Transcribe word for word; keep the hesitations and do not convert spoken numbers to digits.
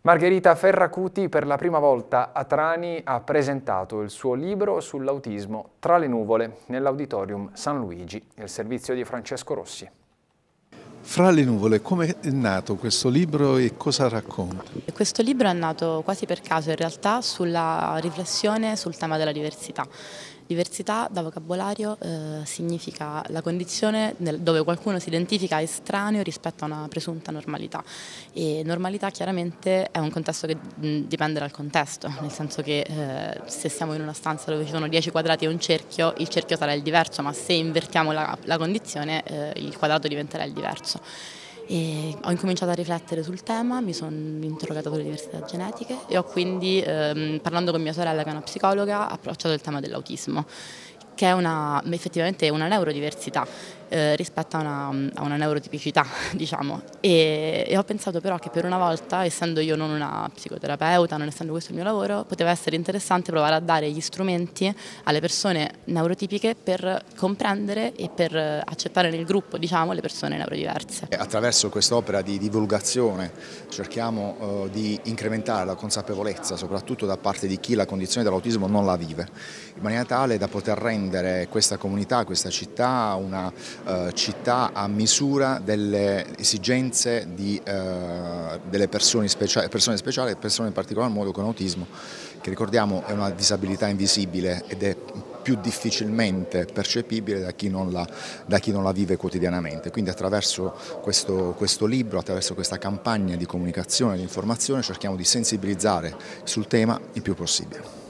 Margherita Ferracuti per la prima volta a Trani ha presentato il suo libro sull'autismo Tra le nuvole nell'Auditorium San Luigi, il servizio di Francesco Rossi. Fra le nuvole, come è nato questo libro e cosa racconta? Questo libro è nato quasi per caso in realtà sulla riflessione sul tema della diversità. Diversità da vocabolario eh, significa la condizione nel, dove qualcuno si identifica estraneo rispetto a una presunta normalità, e normalità chiaramente è un contesto che mh, dipende dal contesto, nel senso che eh, se siamo in una stanza dove ci sono dieci quadrati e un cerchio, il cerchio sarà il diverso, ma se invertiamo la, la condizione eh, il quadrato diventerà il diverso. E ho incominciato a riflettere sul tema, mi sono interrogata sulle diversità genetiche e ho quindi, ehm, parlando con mia sorella che è una psicologa, approcciato il tema dell'autismo, che è una, effettivamente una neurodiversità eh, rispetto a una, a una neurotipicità, diciamo. E, e ho pensato però che per una volta, essendo io non una psicoterapeuta, non essendo questo il mio lavoro, poteva essere interessante provare a dare gli strumenti alle persone neurotipiche per comprendere e per accettare nel gruppo, diciamo, le persone neurodiverse. Attraverso quest'opera di divulgazione cerchiamo uh, di incrementare la consapevolezza, soprattutto da parte di chi la condizione dell'autismo non la vive, in maniera tale da poter rendere questa comunità, questa città, una uh, città a misura delle esigenze di, uh, delle persone, specia persone speciali e persone in particolar modo con autismo, che ricordiamo è una disabilità invisibile ed è più difficilmente percepibile da chi non la, da chi non la vive quotidianamente. Quindi attraverso questo, questo libro, attraverso questa campagna di comunicazione e di informazione cerchiamo di sensibilizzare sul tema il più possibile.